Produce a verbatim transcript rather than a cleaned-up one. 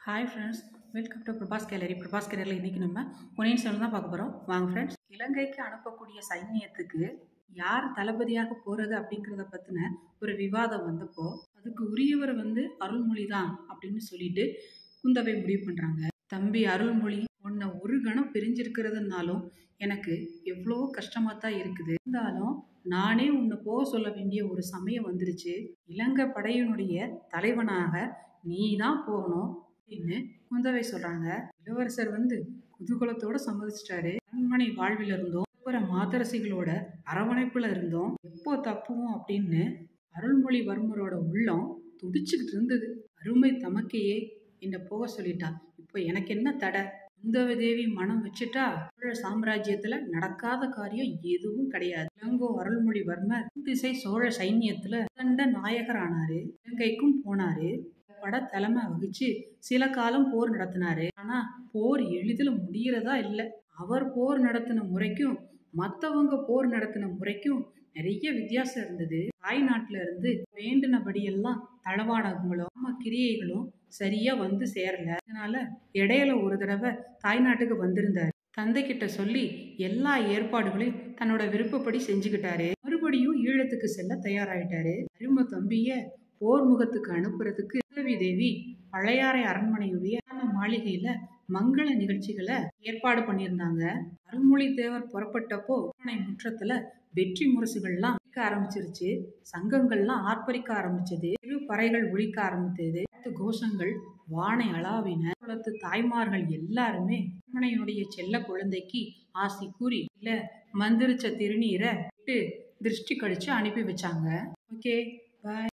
Hi friends, welcome to Prabhas gallery. Prabhas கேலரியில் இன்றைக்கி நம்ம பொன்னியின் செல்வன் தான் பார்க்க போகிறோம். வாங்க ஃப்ரெண்ட்ஸ். இலங்கைக்கு அனுப்பக்கூடிய சைன்யத்துக்கு யார் தளபதியாக போகிறது அப்படிங்கிறத பற்றின ஒரு விவாதம் வந்தப்போ அதுக்கு உரியவர் வந்து அருள்மொழி தான் அப்படின்னு சொல்லிட்டு குந்தவை முடிவு பண்ணுறாங்க. தம்பி அருள்மொழி, உன்னை ஒரு கணம் பிரிஞ்சிருக்கிறதுனாலும் எனக்கு எவ்வளோ கஷ்டமாக தான் இருக்குது. இருந்தாலும் நானே உன்னை போக சொல்ல வேண்டிய ஒரு சமயம் வந்துருச்சு. இலங்கை படையினுடைய தலைவனாக நீ தான் போகணும் அப்படின்னு குந்தவை சொல்றாங்க. இளவரசர் வந்து குதூகலத்தோட சம்மதிச்சிட்டாரு. அரண்மனை வாழ்வில் இருந்தோம், அப்புறம் மாதரசிகளோட அரவணைப்புல இருந்தோம், எப்போ தப்புவோம் அப்படின்னு அருள்மொழிவர்மரோட உள்ளம் துடிச்சுக்கிட்டு இருந்தது. அருமை தமக்கையே என்ன போக சொல்லிட்டா, இப்போ எனக்கு என்ன தடை? குந்தவை தேவி மனம் வச்சுட்டா சோழ சாம்ராஜ்யத்துல நடக்காத காரியம் எதுவும் கிடையாது. இளங்கோ அருள்மொழிவர்மர் திசை சோழ சைன்யத்துல தண்ட நாயகர் ஆனாரு. இலங்கைக்கும் போனாரு. பட தலைமை வகிச்சு சில காலம் போர் நடத்தினாரு. ஆனா போர் எளிதில் முடியறதா இல்லை. அவர் போர் நடத்தின முறைக்கும் மற்றவங்க போர் நடத்தின முறைக்கும் நிறைய வித்தியாசம் இருந்தது. தாய் நாட்டுல இருந்து வேண்டினபடியெல்லாம் தளவாடங்களும் ஆம கிரியைகளும் சரியா வந்து சேரல. அதனால இடையில ஒரு தடவை தாய் நாட்டுக்கு வந்திருந்தாரு. தந்தை கிட்ட சொல்லி எல்லா ஏற்பாடுகளையும் தன்னோட விருப்பப்படி செஞ்சுக்கிட்டாரு. மறுபடியும் ஈழத்துக்கு செல்ல தயாராயிட்டாரு. அருமை தம்பிய போர் முகத்துக்கு அனுப்புறதுக்கு குந்தவி தேவி பழையாறை அரண்மனையுடைய மாளிகையில மங்கள நிகழ்ச்சிகளை ஏற்பாடு பண்ணியிருந்தாங்க. அருள்மொழி தேவர் புறப்பட்டப்போ அரண்மனை முற்றத்துல வெற்றி முரசுகள்லாம் ஒழிக்க ஆரம்பிச்சிருச்சு. சங்கங்கள்லாம் ஆர்ப்பரிக்க ஆரம்பிச்சது. சிறு பறைகள் ஒழிக்க ஆரம்பித்தது. கோஷங்கள் வானை அளாவின. குலத்து தாய்மார்கள் எல்லாருமே அரண்மனையினுடைய செல்ல குழந்தைக்கு ஆசி கூறி இல்ல மந்திரிச்ச திருநீரை விட்டு திருஷ்டி கழிச்சு அனுப்பி வச்சாங்க. ஓகே, பாய்.